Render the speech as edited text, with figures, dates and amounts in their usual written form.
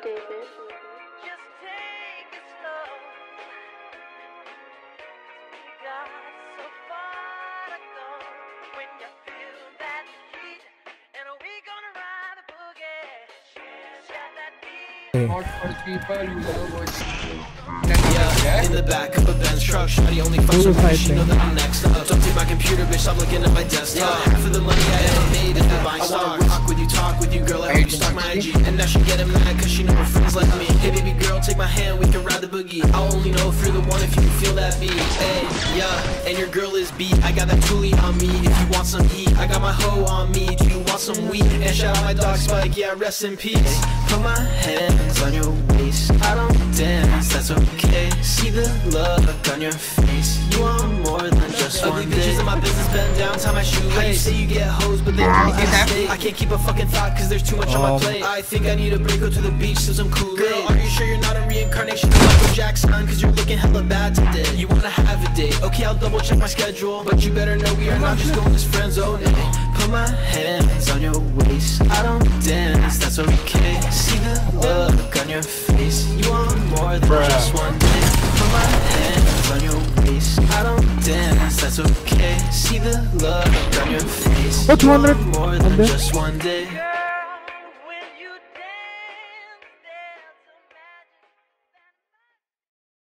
David. Just take it slow. We got so far to go. When you feel that heat, and we gonna ride the boogie. Share that beat. Hot for people who love watching. Yeah, in the back of a Benz truck. Shawty only fucks with me, she know that I'm next up. Don't take my computer, bitch, stop looking at my desktop. Half of the money I ever made is the buying stock. Rock with you, talk with you, girl, I heard you stalk my IG. And now she getting mad cause she know her friends like me. Hey baby girl, take my hand, we can ride the boogie. I'll only know if you're the one if you can feel that beat. Hey, yeah, and your girl is beat. I got that toolie on me if you want some heat. I got my hoe on me, do you want some weed? And shout out my dog Spike, yeah, rest in peace. Put my hands on your waist, I don't dance, that's okay. See the look on your face, you want more than just ugly bitches in my business, bend down, tie my shoelace. How you say you get hoes, but they don't get stay. I can't keep a fucking thought cause there's too much on my plate. I think I need a break, go to the beach, sip some Kool-Aid. Girl, are you sure you're not a reincarnation of Michael Jackson? Cause you're looking hella bad today. You wanna have a date, okay, I'll double check my schedule, but you better know we are not just going this friend zone. Put my hands on your waist, I don't dance, that's okay. See the look on your face, you want more than just one day. Put my hands on your waist, I don't dance, that's okay. See the look on your face, you want more than just one day.